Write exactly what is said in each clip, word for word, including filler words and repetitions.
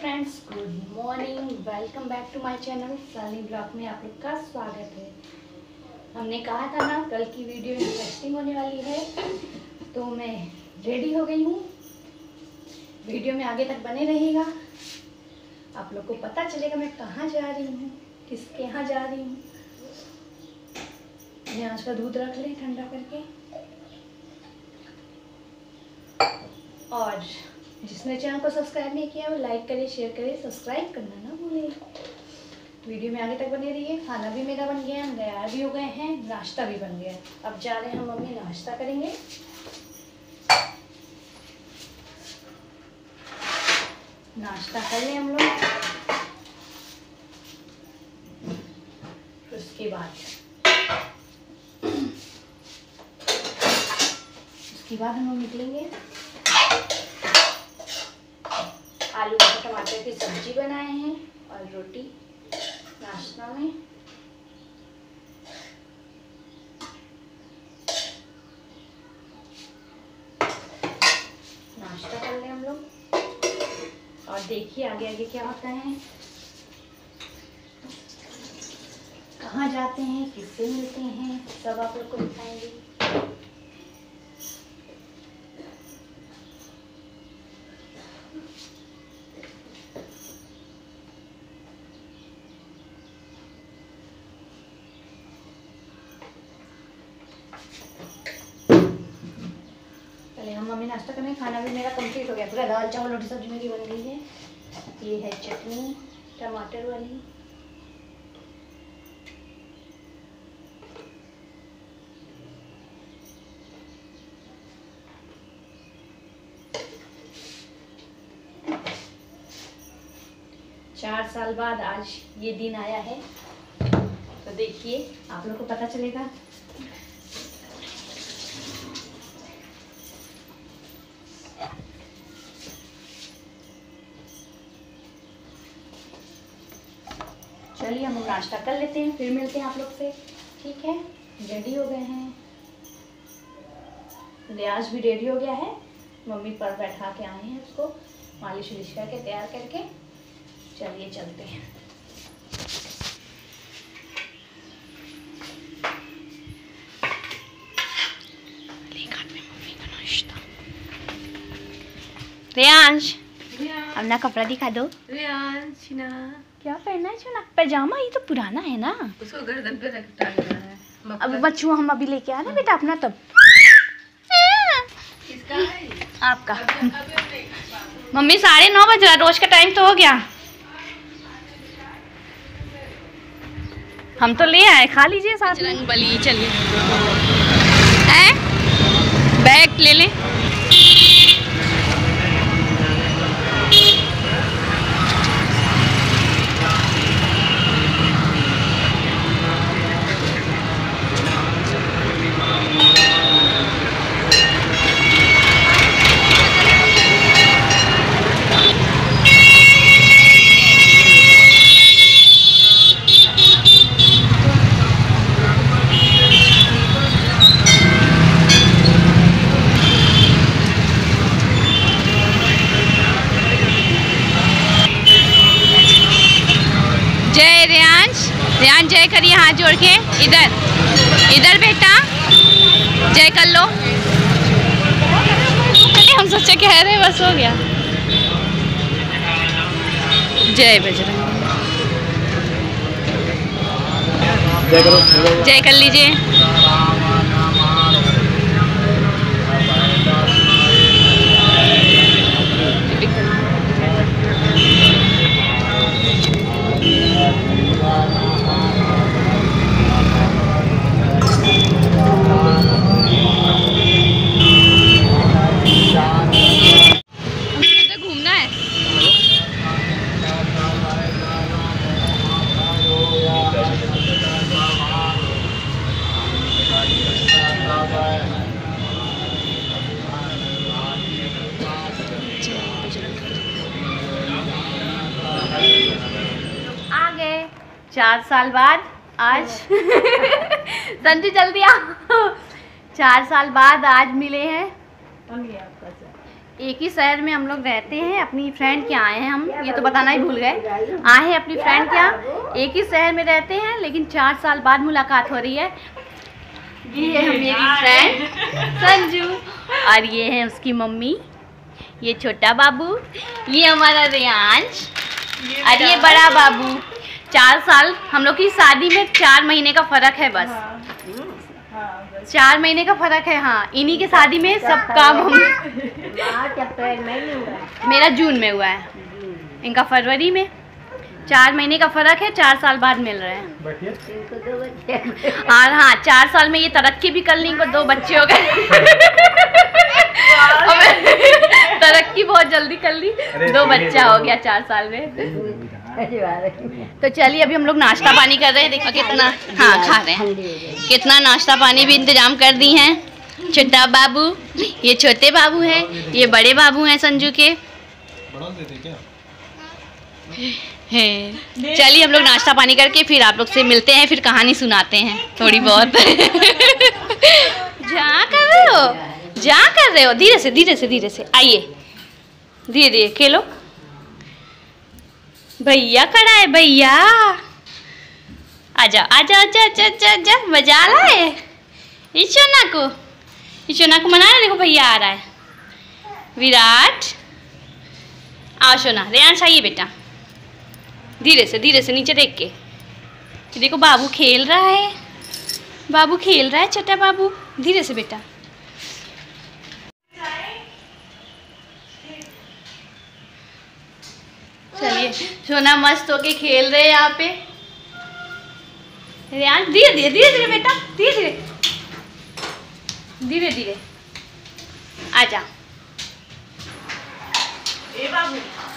Friends, good morning. Welcome back to my channel साली blog में आप लोग का स्वागत है। हमने कहा था ना कल की वीडियो इंटरेस्टिंग होने वाली है, तो मैं रेडी हो गई हूँ। वीडियो में आगे तक बने रहिएगा, आप लोग को पता चलेगा मैं कहाँ जा रही हूँ, किसके यहाँ जा रही हूँ। मैं आज का दूध रख लें ठंडा करके, और जिसने चैनल को सब्सक्राइब नहीं किया वो लाइक करे, शेयर करे, सब्सक्राइब करना ना भूले। वीडियो में आगे तक बने रहिए। खाना भी मेरा बन गया, हम तैयार भी हो गए हैं, नाश्ता भी बन गया। अब जा रहे हैं हम मम्मी नाश्ता करेंगे। नाश्ता कर लें हम लोग, उसके बाद उसके बाद हम लोग निकलेंगे। आलू और टमाटर की सब्जी बनाए हैं और रोटी नाश्ता में। नाश्ता कर लें हम लोग और देखिए आगे आगे क्या होता है, कहाँ जाते हैं, किससे मिलते हैं, सब आप लोग को दिखाएंगे। हम मम्मी नाश्ता करने, खाना भी मेरा कंप्लीट हो गया पूरा। दाल चावल रोटी सब्जी मेरी बन गई है। ये है चटनी टमाटर वाली, चार साल बाद आज ये दिन आया है, तो देखिए आप लोग को पता चलेगा। चलिए हम नाश्ता कर लेते हैं, फिर मिलते हैं आप लोग से। ठीक है, रेडी हो गए हैं, लियाज भी रेडी हो गया है। मम्मी पर बैठा के आए हैं उसको, मालिश वालिश करके तैयार करके। चलिए चलते हैं। मम्मी का नाश्ता। रियांश अपना कपड़ा दिखा दो। रियांश ना क्या पहनना है चुना? पैजामा, ये तो पुराना है ना, उसको गर्दन पे रख टांगना है। अब बच्चों हम अभी लेके आना बेटा अपना, तब किसका है? आपका। मम्मी साढ़े नौ बज रहा, रोज का टाइम तो हो गया। हम तो ले आए, खा लीजिए साथ में। बली चलिए, हैं बैग ले लें। जय रियांश, रियांश जय करिए हाथ जोड़ के। इधर इधर बेटा जय कर लो। हम सोचे कह रहे बस हो गया। जय बजरंग, जय कर लीजिए। घूमना है। आ गए चार साल बाद आज। संजू जल्दी आओ, चार साल बाद आज मिले हैं। एक ही शहर में हम लोग रहते हैं, अपनी फ्रेंड के आए हैं हम, ये तो बताना ही भूल गए, आए हैं अपनी फ्रेंड के यहाँ, एक ही शहर में रहते हैं लेकिन चार साल बाद मुलाकात हो रही है। ये है मेरी फ्रेंड संजू और ये है उसकी मम्मी, ये छोटा बाबू, ये हमारा रियांश और ये बड़ा बाबू। चार साल हम लोग की शादी में चार महीने का फर्क है बस, चार महीने का फर्क है। हाँ, इन्हीं के शादी में सब काम हम मेरा जून में हुआ है, इनका फरवरी में। चार महीने का फर्क है, चार साल बाद मिल रहे हैं। और हाँ, चार साल में ये तरक्की भी कर ली, इनको दो बच्चे हो गए। तरक्की बहुत जल्दी कर ली, दो बच्चा हो गया चार साल में। तो चलिए अभी हम लोग नाश्ता पानी कर रहे हैं, देखो कितना, हाँ खा रहे हैं, कितना नाश्ता पानी भी इंतजाम कर दी हैं। छोटा बाबू, ये छोटे बाबू हैं, ये बड़े बाबू हैं संजू के। चलिए हम लोग नाश्ता पानी करके फिर आप लोग से मिलते हैं, फिर कहानी सुनाते हैं थोड़ी बहुत। जा कर रहे हो, जा कर रहे हो, धीरे से धीरे से धीरे से आइए, धीरे धीरे खेलो। भैया खड़ा है, भैया आजा आजा आजा आजा आजा आजा, मजा आ रहा है। ईशोना को, ईशोना को मना रहे, देखो भैया आ रहा है। विराट आओ सोना, रेयांश आइए बेटा, धीरे से धीरे से नीचे देख के। देखो बाबू खेल रहा है, बाबू खेल रहा है, छोटा बाबू, धीरे से बेटा। चलिए सोना मस्त होके खेल रहे हैं यहाँ पे। रेयांश धीरे धीरे धीरे धीरे बेटा, धीरे धीरे धीरे धीरे आजा। ए बाबू,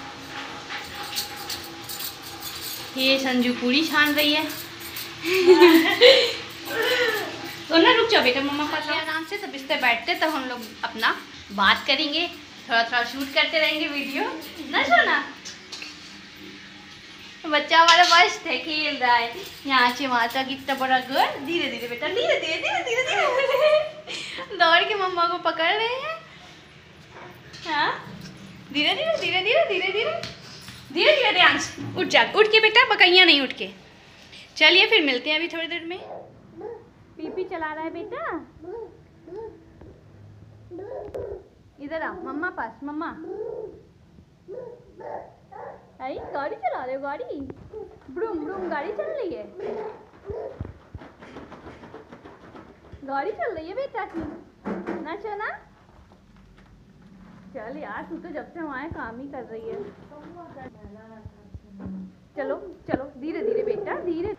ये संजू पूरी छान रही है। तो ना रुक जाओ बेटा, मम्मा पास आराम से सब बिस्तर बैठते तब हम लोग अपना बात करेंगे, थोड़ा थोड़ा शूट करते रहेंगे वीडियो ना सोना। बच्चा हमारा मस्त है, खेल रहा है। यहाँ से माता कितना बड़ा घर, धीरे धीरे बेटा, धीरे धीरे धीरे धीरे धीरे दौड़ के मम्मा को पकड़ रहे हैं। हाँ, धीरे धीरे धीरे धीरे धीरे धीरे धीरे धीरे रेयांश उठ जा, उठ के बेटा, बकैया नहीं, उठ के। चलिए फिर मिलते हैं अभी थोड़ी देर में। पीपी चला रहा है बेटा, इधर आ मम्मा पास, मम्मा आई गाड़ी चला रहे हो, गाड़ी ब्रूम ब्रूम गाड़ी चल रही है, गाड़ी चल रही है बेटा की ना चना। चल यार, तू तो जब से वहाँ काम ही कर रही है। चलो चलो धीरे धीरे बेटा, धीरे।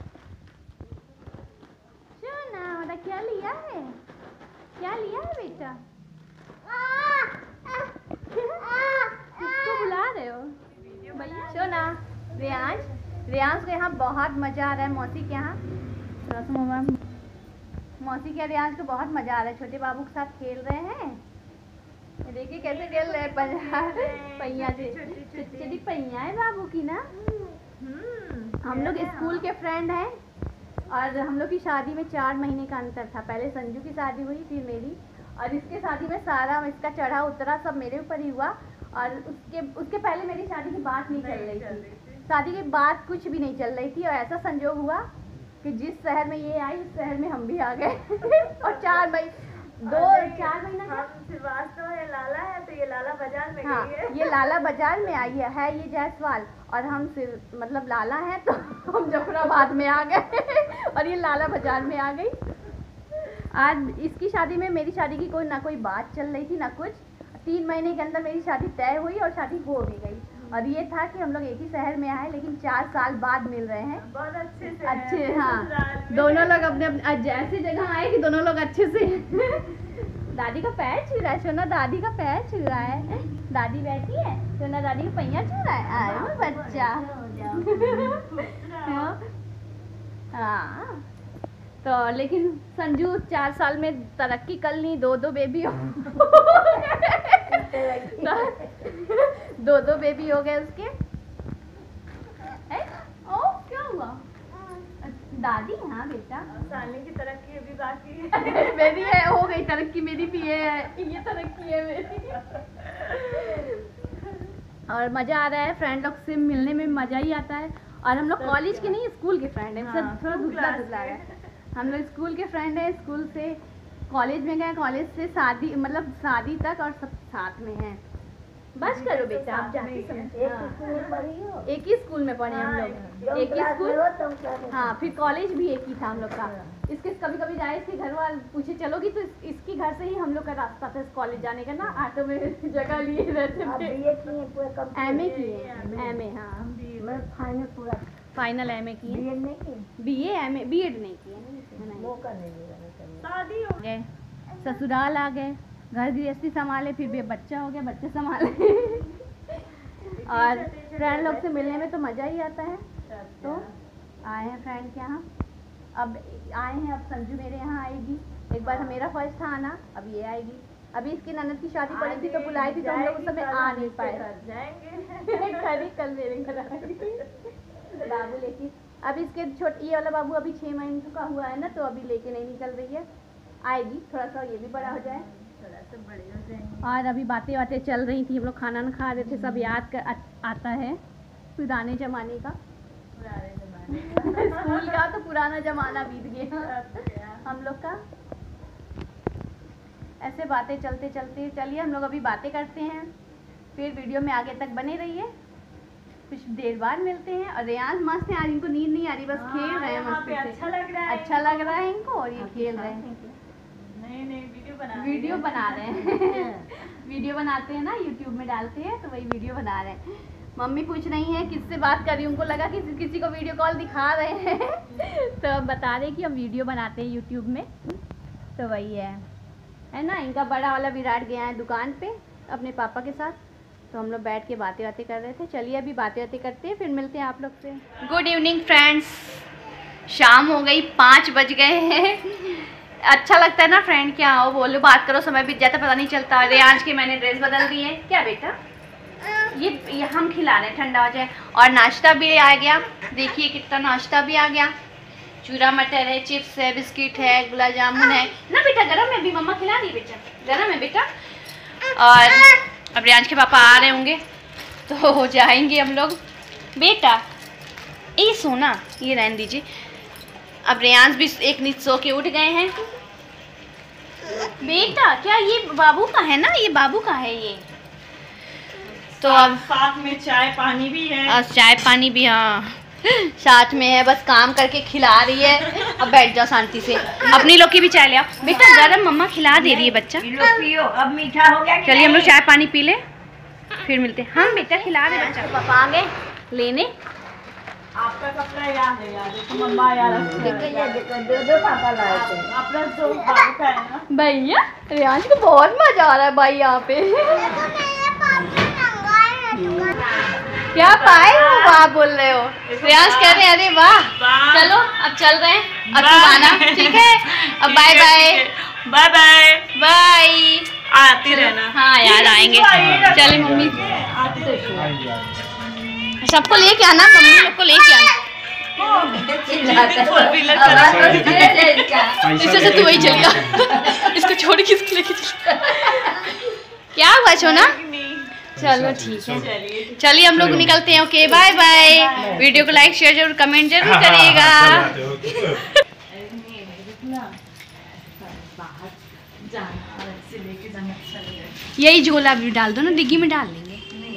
चना वाला क्या लिया है, क्या लिया है बेटा? किसको बुला रहे हो भैया? सोना, रेयांश, रेयांश को यहाँ बहुत मजा आ रहा है, मौसी के यहाँ, मौसी के रेयांश को बहुत मजा आ रहा है, छोटे बाबू के साथ खेल रहे हैं। देखिए कैसे खेल रहे हैं, पहिया से, छोटी पहिया है बाबू की ना। हम लोग स्कूल के फ्रेंड हैं और हम लोग की शादी में चार महीने का अंतर था। पहले संजू की शादी हुई, फिर मेरी, और इसके शादी में सारा इसका चढ़ा उतरा सब मेरे ऊपर ही हुआ। और उसके उसके पहले मेरी शादी की बात नहीं चल रही थी, शादी की बात कुछ भी नहीं चल रही थी। और ऐसा संजोग हुआ कि जिस शहर में ये आई उस शहर में हम भी आ गए। और चार महीने दो चार महीना श्रीवास्तव है, लाला है, तो ये लाला बाजार में हाँ, गई है। ये लाला बाजार में आई है, है ये जायसवाल, और हम सिर मतलब लाला हैं तो हम जफराबाद में आ गए और ये लाला बाजार में आ गई। आज इसकी शादी में मेरी शादी की कोई ना कोई बात चल रही थी ना कुछ। तीन महीने के अंदर मेरी शादी तय हुई और शादी हो भी गई। और ये था कि हम लोग एक ही शहर में आए लेकिन चार साल बाद मिल रहे हैं। बहुत अच्छे से अच्छे, हाँ, दोनों लोग अपने अपने ऐसी जगह आए कि दोनों लोग अच्छे से। दादी का पैर छू रहा है, सोना दादी का पैर छू रहा है, दादी बैठी है, सोना दादी का पहिया छू रहा है। आए बच्चा। हाँ, तो लेकिन संजू चार साल में तरक्की कर ली, दो दो बेबी हो दो दो बेबी हो गए उसके। ए? ओ क्या हुआ? दादी हाँ बेटा। सालनी की तरक्की अभी बाकी है। मेरी है हो गई तरक्की, मेरी भी है ये तरक्की है मेरी। और मज़ा आ रहा है, फ्रेंड लोग से मिलने में मज़ा ही आता है। और हम लोग कॉलेज के नहीं स्कूल के फ्रेंड हैं, हाँ, थोड़ा धुंधला धुंधला है। हम लोग स्कूल के फ्रेंड हैं, स्कूल से कॉलेज में गए, कॉलेज से शादी मतलब शादी तक और सब साथ में हैं। बस करो बेटा आप जाती समझ। हाँ। एक ही स्कूल में पढ़े हम लोग, एक ही स्कूल। हाँ फिर कॉलेज भी एक ही था हम लोग का। इसके कभी कभी जाए इसके घर वाले पूछे चलोगी तो इस, इसके घर से ही हम लोग का रास्ता था कॉलेज जाने का ना, ऑटो में जगह लिए रहते थे। एम ए किए, एम ए हाँ फाइनल पूरा फाइनल एम ए किए, बीएड नहीं की, B A M A B Ed नहीं किए। मौका नहीं मिला। शादी हो गए ससुराल आ गए, घर गृहस्थी संभाले, फिर भी बच्चा हो गया, बच्चे संभाले। और फ्रेंड लोग से मिलने में तो मज़ा ही आता है। तो आए हैं फ्रेंड के यहाँ, अब आए हैं, अब संजू मेरे यहाँ आएगी। एक बार मेरा फर्स्ट था आना, अब ये आएगी। अभी इसकी ननद की शादी पड़ी थी तो बुलाई थी तो हम लोग उस समय आ नहीं पाए। जाएंगे खरी कल मेरे घर आएगी बाबू लेके। अब इसके छोटे ये वाला बाबू अभी छः महीने का हुआ है ना, तो अभी लेके नहीं निकल रही है, आएगी थोड़ा सा ये भी बड़ा हो जाए। और अभी बातें बातें चल रही थी, हम लोग खाना ना खा रहे थे, सब याद कर आ, आता है पुराने ज़माने का, पुराने जमाने स्कूल का तो पुराना ज़माना बीत गया हम लोग का। ऐसे बातें चलते चलते चलिए हम लोग अभी बातें करते हैं, फिर वीडियो में आगे तक बने रहिए। कुछ देर बाद मिलते हैं। और रेयान मस्त है, आज इनको नींद नहीं आ रही, बस खेल रहे हैं मस्ती से। अच्छा लग रहा है, अच्छा लग रहा है इनको और ये खेल रहे हैं। नहीं नहीं वीडियो बना वीडियो बना रहे हैं वीडियो बनाते हैं ना यूट्यूब में डालते हैं, तो वही वीडियो बना रहे हैं। मम्मी पूछ रही है किससे बात कर रही हूँ, उनको लगा कि किसी को वीडियो कॉल दिखा रहे हैं तो अब बता रहे कि हम वीडियो बनाते हैं यूट्यूब में, तो वही है है ना। इनका बड़ा वाला विराट गया है दुकान पे अपने पापा के साथ, तो हम लोग बैठ के बातें बातें कर रहे थे। चलिए अभी बातें बातें करते हैं, फिर मिलते हैं आप लोग से। गुड इवनिंग फ्रेंड्स, शाम हो गई, पाँच बज गए हैं। अच्छा लगता है ना फ्रेंड, क्या हो बोलो बात करो, समय बीत जाता पता नहीं चलता। रेयांश की मैंने ड्रेस बदल दी है, क्या बेटा ये, ये हम खिला रहे हैं ठंडा हो जाए। और नाश्ता भी आ गया, देखिए कितना नाश्ता भी आ गया, चूरा मटर है, चिप्स है, बिस्किट है, गुलाब जामुन है ना बेटा, गरम है, भी मम्मा खिला रही बेटा, गरम है बेटा। और अब रेयांश के पापा आ रहे होंगे तो हो जाएंगे हम लोग। बेटा ये सोना ये रहने दीजिए। अब रेयांश भी एक नीच सो के उठ गए हैं। बेटा क्या ये बाबू का है ना, ये बाबू का है ये, तो अब साथ में चाय पानी भी है, और चाय पानी भी हाँ साथ में है, बस काम करके खिला रही है। अब बैठ जाओ शांति से, अपनी लोग की भी चाय ले आओ बेटा, गरम मम्मा खिला दे रही है बच्चा। पियो, अब मीठा हो गया। चलिए हम लोग चाय पानी पी ले, फिर मिलते हैं। हम बेटा खिला रहे बच्चा। पापा आ गए लेने, आपका कपड़ा याद है, याद है तो मम्मा याद है, दो दो पापा लाए थे, अपना जो बाबू का है ना भैया। रेयांश को बहुत मजा आ रहा है भाई यहाँ पे। क्या पाए हो वाह बोल रहे हो, रेयांश कह रहे हैं अरे वाह। चलो अब चल रहे हैं, अब तुम आना ठीक है। अब bye bye bye bye bye, आती रहना। हाँ यार आएंगे। चलिए मम्मी सबको लेके आना, मम्मी लोग को लेके आना। इससे से तू वही चल गया, इसको छोड़ के इसको लेके चल। क्या हुआ सोना? चलो ठीक है, चलिए हम लोग निकलते हैं। Okay bye bye. वीडियो को लाइक शेयर जरूर कमेंट जरूर करिएगा। यही झोला भी डाल दो ना, डिग्गी में डाल लेंगे।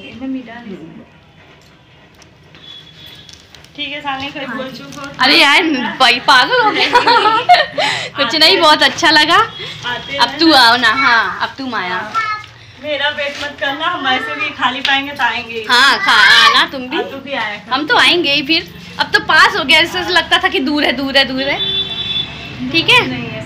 ठीक है सामने कोई बोल चुप हो। अरे यार भाई पागल हो गया कुछ नहीं, बहुत अच्छा लगा। अब तू आओ ना, हाँ अब तुम आया। मेरा वेट मत करना, हम ऐसे भी खाली पाएंगे तो आएंगे। हाँ खा आना तुम भी, तू भी आया। हम तो आएंगे ही। फिर अब तो पास हो गया, इससे लगता था कि दूर है दूर है दूर है। ठीक है